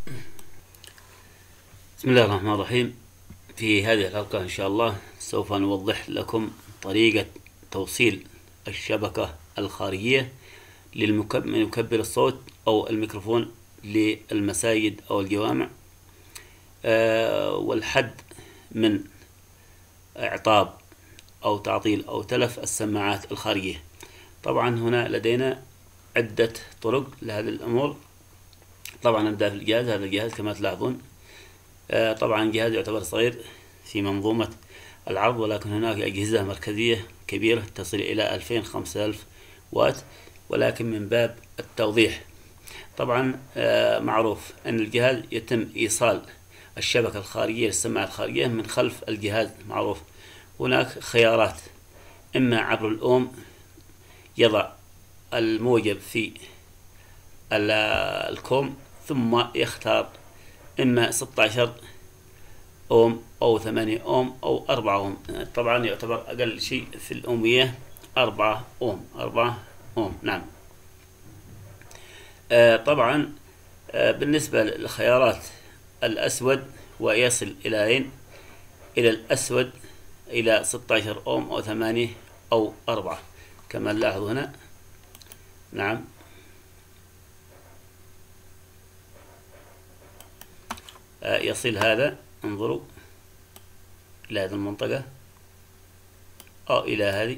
بسم الله الرحمن الرحيم. في هذه الحلقة إن شاء الله سوف نوضح لكم طريقة توصيل الشبكة الخارجية لمكبر الصوت أو الميكروفون للمساجد أو الجوامع، والحد من إعطاب أو تعطيل أو تلف السماعات الخارجية. طبعا هنا لدينا عدة طرق لهذه الأمور. طبعا نبدأ في الجهاز. هذا الجهاز كما تلاحظون طبعا جهاز يعتبر صغير في منظومة العرض، ولكن هناك أجهزة مركزية كبيرة تصل إلى 2000-5000 وات. ولكن من باب التوضيح، طبعا معروف أن الجهاز يتم إيصال الشبكة الخارجية للسماعة الخارجية من خلف الجهاز. معروف هناك خيارات: إما عبر الأوم، يضع الموجب في الكوم ثم يختار إما 16 أوم أو 8 أوم أو 4 أوم. طبعا يعتبر أقل شيء في الأومية 4 أوم. نعم. طبعا بالنسبة للخيارات الأسود، ويصل إلى أين؟ إلى الأسود إلى 16 أوم أو 8 أو 4 كما نلاحظ هنا. نعم. يصل هذا، انظروا، إلى هذه المنطقة أو إلى هذه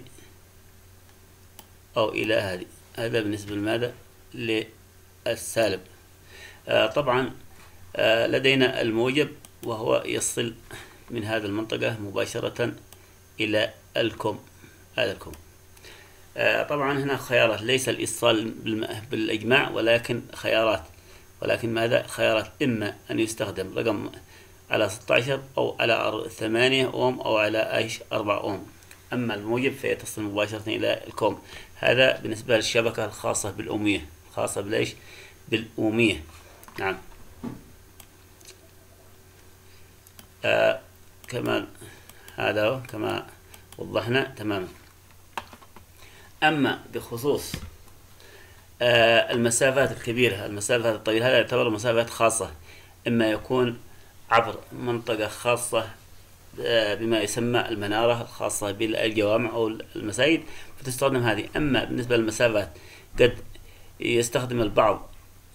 أو إلى هذه. هذا بالنسبة لماذا؟ للسالب. طبعا لدينا الموجب، وهو يصل من هذه المنطقة مباشرة إلى الكم. هذا الكم. طبعا هنا خيارات، ليس الإيصال بالإجماع، ولكن خيارات. ولكن ماذا؟ خيارات: إما أن يستخدم رقم على 16 أو على 8 أوم أو على 4 أوم. أما الموجب فيتصل مباشرة إلى الكوم. هذا بالنسبة للشبكة الخاصة بالأومية، خاصة بليش؟ بالأومية. نعم. كما هذا كما وضحنا تماما. أما بخصوص المسافات الكبيرة، المسافات الطويلة، هذا يعتبر مسافات خاصة، إما يكون عبر منطقة خاصة بما يسمى المنارة الخاصة بالجوامع أو المساجد، فتستخدم هذه. أما بالنسبة للمسافات، قد يستخدم البعض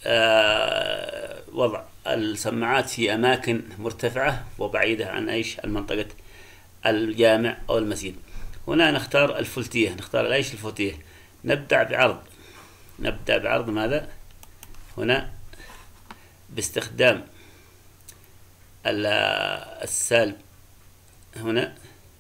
وضع السماعات في أماكن مرتفعة وبعيدة عن المنطقة الجامع أو المسجد. هنا نختار الفلتية، نختار الفلتية. نبدأ بعرض ماذا؟ هنا باستخدام السالب هنا،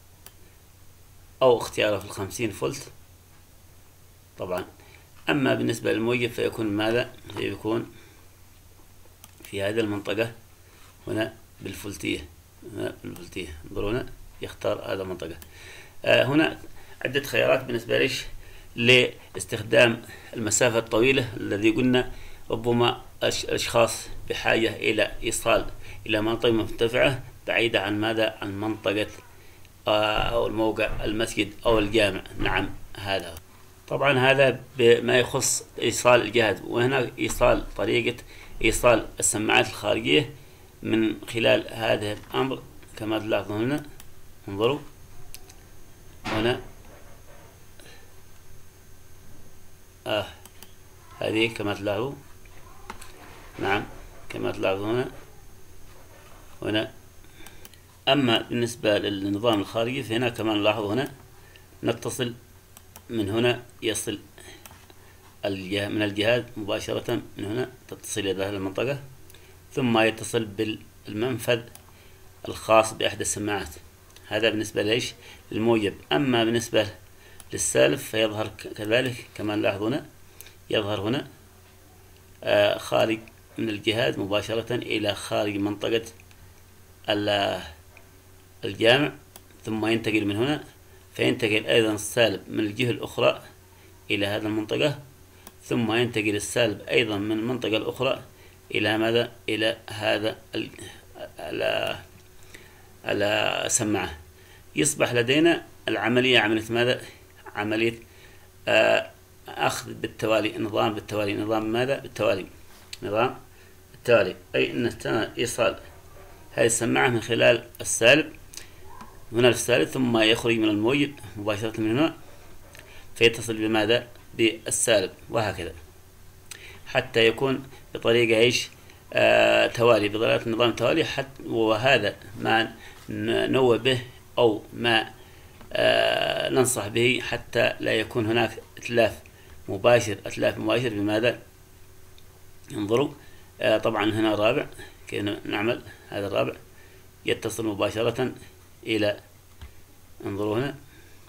أو اختياره في 50 فولت طبعا. أما بالنسبة للموجب فيكون ماذا؟ فيكون في هذه المنطقة هنا بالفولتية. انظروا هنا يختار هذا المنطقة. هنا عدة خيارات بالنسبة ليش؟ لاستخدام المسافة الطويلة، الذي قلنا ربما الأشخاص بحاجة إلى إيصال إلى منطقة مرتفعة بعيدة عن ماذا؟ عن منطقة أو الموقع المسجد أو الجامع. نعم. هذا طبعا هذا بما يخص إيصال الجهاز. وهنا طريقة إيصال السماعات الخارجية من خلال هذا الأمر كما تلاحظون هنا. انظروا هنا هذه كما تلاحظوا. نعم كما تلاحظون هنا. أما بالنسبة للنظام الخارجي فهنا كما نلاحظ هنا نتصل من هنا، يصل من الجهاز مباشرة من هنا، تتصل إلى هذه المنطقة، ثم يتصل بالمنفذ الخاص بأحد السماعات. هذا بالنسبة ليش؟ للموجب. أما بالنسبة للسالب فيظهر كذلك كما نلاحظ هنا، يظهر هنا خارج من الجهاز مباشرة إلى خارج منطقة الجامع، ثم ينتقل من هنا، فينتقل أيضا السالب من الجهة الأخرى إلى هذه المنطقة، ثم ينتقل السالب أيضا من المنطقة الأخرى إلى ماذا؟ إلى هذا السماعة. يصبح لدينا العملية عملية ماذا؟ عملية أخذ بالتوالي، نظام بالتوالي. نظام ماذا؟ بالتوالي. نظام التالي، أي أن إيصال هذه السماعة من خلال السالب هنا السالب، ثم يخرج من الموجب مباشرة من هنا فيتصل بماذا؟ بالسالب، وهكذا حتى يكون بطريقة ايش؟ توالي، بطريقة نظام توالي. حتى وهذا ما ننوه به أو ما ننصح به حتى لا يكون هناك إتلاف مباشر بماذا؟ انظروا طبعا هنا الرابع كيف نعمل. هذا الرابع يتصل مباشرة إلى، انظروا هنا،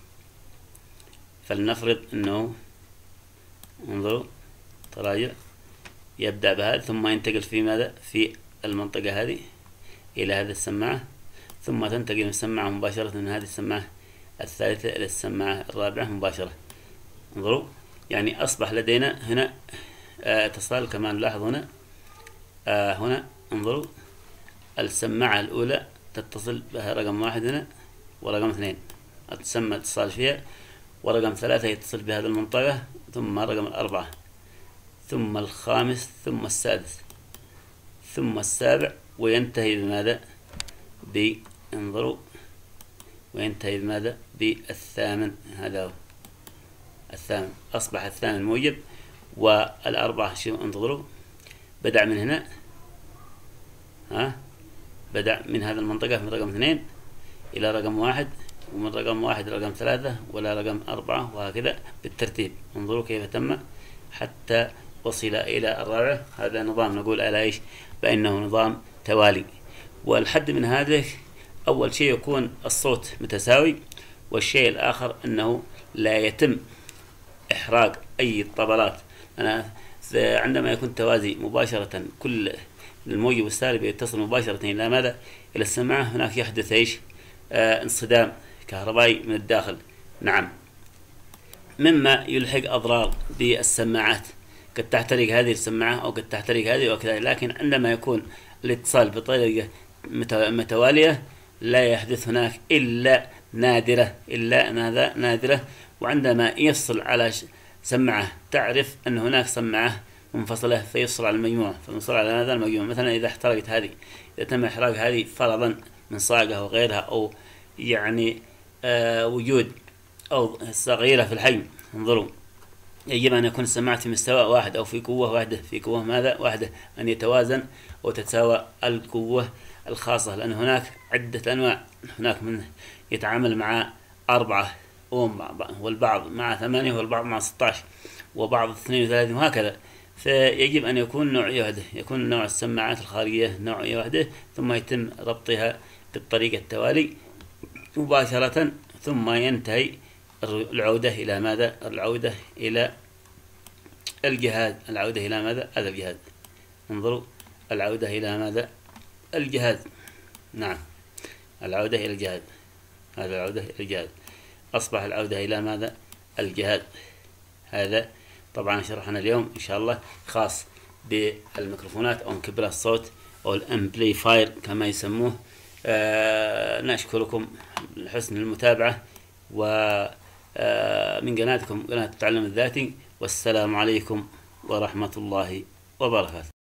فلنفرض أنه، انظروا تراجع، يبدأ بهذا ثم ينتقل في ماذا؟ في المنطقة هذه إلى هذه السماعة، ثم تنتقل من السماعة مباشرة من هذه السماعة الثالثة إلى السماعة الرابعة مباشرة. انظروا يعني أصبح لدينا هنا اتصال كما نلاحظ هنا. هنا انظروا السماعة الأولى تتصل بها رقم 1 هنا، ورقم 2 تسمى اتصال فيها، ورقم 3 يتصل بهذه المنطقة، ثم رقم 4، ثم الخامس، ثم السادس، ثم السابع، وينتهي بماذا؟ انظروا وينتهي بماذا؟ بالثامن. هذا هو الثامن، أصبح الثامن موجب، والأربعة شو؟ انتظروا بدأ من هنا، بدأ من هذه المنطقة من رقم 2 إلى رقم 1، ومن رقم 1 رقم 3 ولا رقم 4، وهكذا بالترتيب. انظروا كيف تم حتى وصل إلى الرابع. هذا نظام نقول على إيش؟ بأنه نظام توالي. والحد من هذا أول شيء يكون الصوت متساوي، والشيء الآخر أنه لا يتم إحراق أي طبلات. عندما يكون توازي مباشرة، كل الموجب والسالب يتصل مباشرة إلى ماذا؟ إلى السماعة، هناك يحدث إيش؟ انصدام كهربائي من الداخل. نعم، مما يلحق أضرار بالسماعات، قد تحترق هذه السماعة أو قد تحترق هذه وكذا. لكن عندما يكون الاتصال بطريقة متوالية لا يحدث هناك إلا نادرة. وعندما يفصل على سماعة تعرف أن هناك سماعة منفصلة فيفصل على المجموعة، فيفصل على هذا المجموعة. مثلا إذا احترقت هذه، إذا تم إحراق هذه فرضا من صاقة وغيرها، أو يعني وجود أو صغيرة في الحجم، انظروا يجب أن يكون السماعة في مستوى واحد أو في قوة واحدة، في قوة ماذا؟ واحدة، أن يتوازن وتتساوى القوة الخاصة، لأن هناك عدة أنواع. هناك من يتعامل مع 4 أوم، والبعض مع 8، والبعض مع 16، وبعض 32، وهكذا. فيجب أن يكون نوعية واحدة، يكون نوع السماعات الخارجية نوعية واحدة، ثم يتم ربطها بالطريقة التوالي مباشرة، ثم ينتهي العودة إلى ماذا؟ العودة إلى الجهاز. العودة إلى ماذا؟ هذا الجهاز. انظروا العودة إلى ماذا؟ الجهاز. نعم، العودة إلى الجهاز. هذا العودة إلى الجهاز، أصبح العودة إلى ماذا؟ الجهاز. هذا طبعا شرحنا اليوم إن شاء الله خاص بالميكروفونات أو مكبرات الصوت أو الأمبليفاير كما يسموه. نشكركم لحسن المتابعة، ومن قناتكم قناة التعلم الذاتي، والسلام عليكم ورحمة الله وبركاته.